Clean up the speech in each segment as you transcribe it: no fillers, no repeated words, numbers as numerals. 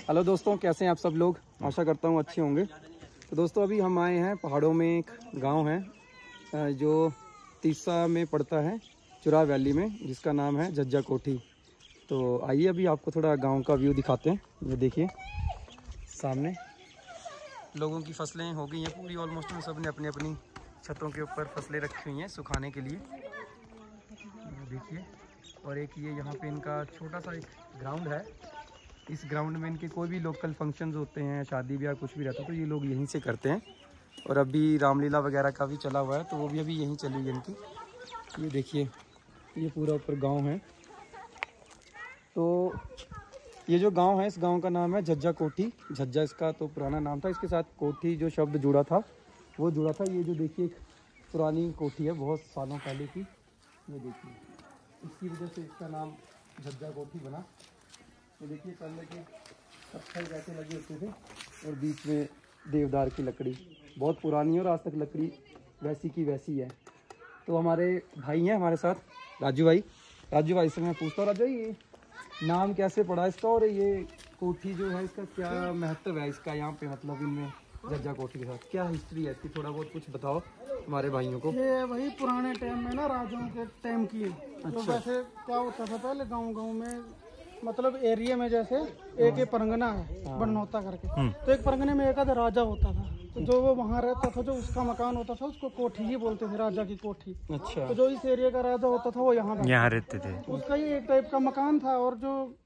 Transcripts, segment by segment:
Hello दोस्तों, कैसे हैं आप सब लोग। आशा करता हूँ अच्छे होंगे। तो दोस्तों अभी हम आए हैं पहाड़ों में, एक गांव है जो तीसा में पड़ता है, चुराह वैली में, जिसका नाम है झज्जा कोठी। तो आइए अभी आपको थोड़ा गांव का व्यू दिखाते हैं। ये देखिए सामने लोगों की फसलें हो गई हैं पूरी ऑलमोस्ट। में सब ने अपनी अपनी छतों के ऊपर फसलें रखी हुई हैं सुखाने के लिए। देखिए, और एक ये यहाँ पे इनका छोटा सा एक ग्राउंड है। इस ग्राउंड में इनके कोई भी लोकल फंक्शंस होते हैं, शादी ब्याह कुछ भी रहता है तो ये लोग यहीं से करते हैं। और अभी रामलीला वगैरह का भी चला हुआ है तो वो भी अभी यहीं चली है इनकी। ये देखिए, ये पूरा ऊपर गांव है। तो ये जो गांव है, इस गांव का नाम है झज्जा कोठी। झज्जा इसका तो पुराना नाम था, इसके साथ कोठी जो शब्द जुड़ा था वो जुड़ा था। ये जो देखिए एक पुरानी कोठी है, बहुत सालों पहले की। ये देखिए, इसकी वजह से इसका नाम झज्जा कोठी बना। ये देखिए पहले के पत्थर जैसे लगे होते थे और बीच में देवदार की लकड़ी, बहुत पुरानी है और आज तक लकड़ी वैसी की वैसी है। तो हमारे भाई हैं हमारे साथ, राजू भाई से मैं पूछता हूँ, राजू ये नाम कैसे पड़ा इसका, और ये कोठी जो है इसका क्या महत्व है इसका यहाँ पे, मतलब इनमें झज्जा कोठी के साथ क्या हिस्ट्री है इसकी, थोड़ा बहुत कुछ बताओ हमारे भाइयों को। ये वही पुराने टाइम में ना, राजाओं के टाइम की है। तो वैसे क्या होता था पहले गांव में, मतलब एरिया में जैसे एक परगना है बनौता करके, तो एक परगने में एक आधा राजा होता था। तो जो वो वहाँ रहता था, जो उसका मकान होता था उसको कोठी ही बोलते थे, राजा की कोठी। अच्छा। तो जो इस एरिया का राजा होता था वो यहाँ रहते थे। उसका ये एक टाइप का मकान था। और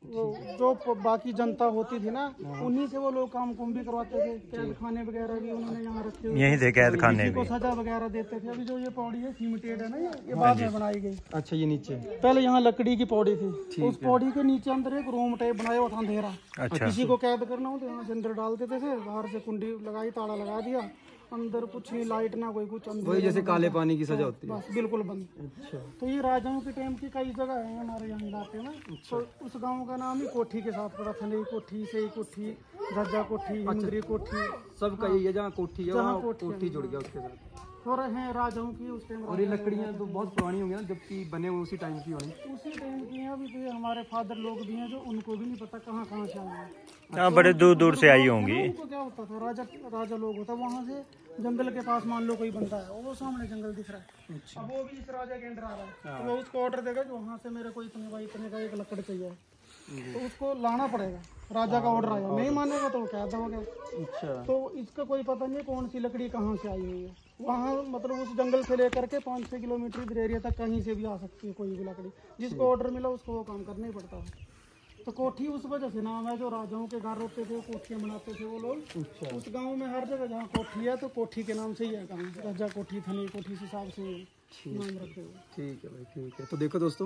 जो बाकी जनता होती थी ना, उन्हीं से वो लोग काम कुम भी करवाते थे। कैद खाने वगैरह भी उन्होंने यहाँ रखे हुए, यही थे कैद खाने को सजा वगैरह देते थे। अभी जो ये पौड़ी है सीमेंटेड है ना, ये बाद में बनाई गई। अच्छा, ये नीचे पहले यहाँ लकड़ी की पौड़ी थी, उस पौड़ी के नीचे अंदर एक रूम टाइप बनाया हुआ था अंधेरा। अच्छा। किसी को कैद करना हो तो यहाँ से अंदर डाल देते थे, बाहर से कुंडी लगाई, ताला लगा दिया, अंदर कुछ नहीं, लाइट ना कोई कुछ, अंदर वही जैसे काले पानी की सजा होती है, बस बिल्कुल बंद। अच्छा। तो ये राजाओं के टाइम की कई जगह है हमारे यहाँ इलाके में। तो उस गांव का नाम ही कोठी के साथ पड़ा था। नई कोठी, सही कोठी, झज्जा कोठी, हिंगरी कोठी, सबका यही है, जहाँ कोठी है वहाँ कोठी जुड़ गया उसके साथ। और हैं राजाओं की उस टाइम। और ये लकड़ियाँ तो बहुत पुरानी होंगी ना, जबकि बने हुए उसी टाइम की होंगी। उसी टाइम की हैं। अभी तो ये हमारे फादर लोग भी हैं जो उनको भी नहीं पता कहाँ से आए हैं। हाँ, बड़े दूर दूर से आई होंगी। उनको क्या होता था, राजा लोग होता, वहाँ से जंगल के पास मान लो कोई बंदा है, वो सामने जंगल दिख रहा है। अच्छा। अब वो भी इस राजा के अंडर आ रहा है, तो वो उसको ऑर्डर देगा कि वहाँ से मेरे को इतने का एक लकड़ चाहिए, तो उसको लाना पड़ेगा। राजा का ऑर्डर आया, नहीं मानेगा तो कैद हो गया। अच्छा। तो इसका कोई पता नहीं कौन सी लकड़ी कहाँ से आई हुई है। वहाँ मतलब उस जंगल से लेकर के 5-6 किलोमीटर इधर एरिया तक कहीं से भी आ सकती है कोई भी लकड़ी। जिसको ऑर्डर मिला उसको वो काम करना ही पड़ता है। तो कोठी उस वजह से नाम है, जो राजाओं के घर होते थे कोठियाँ बनाते थे वो लोग। अच्छा। उस गांव में हर जगह जहाँ कोठी है तो कोठी के नाम से ही है गाँव, राजा कोठी, थनी कोठी, इस हिसाब से नाम रखते हुए। ठीक है भाई, ठीक है। तो देखो दोस्तों,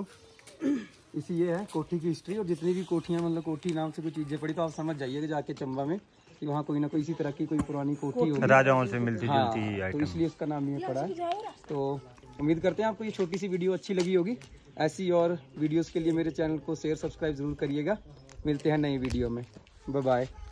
इसी ये है कोठी की हिस्ट्री। और जितनी भी कोठियाँ, मतलब कोठी नाम से कोई चीज़ें पड़ी तो आप समझ जाइएगा जाके चंबा में कि वहाँ कोई ना कोई इसी तरह की कोई पुरानी कोठी होगी, राजाओं से मिलती जुलती। हाँ, तो इसलिए इसका नाम ये पड़ा है। तो उम्मीद करते हैं आपको ये छोटी सी वीडियो अच्छी लगी होगी। ऐसी और वीडियोस के लिए मेरे चैनल को शेयर सब्सक्राइब ज़रूर करिएगा। मिलते हैं नई वीडियो में। Bye bye.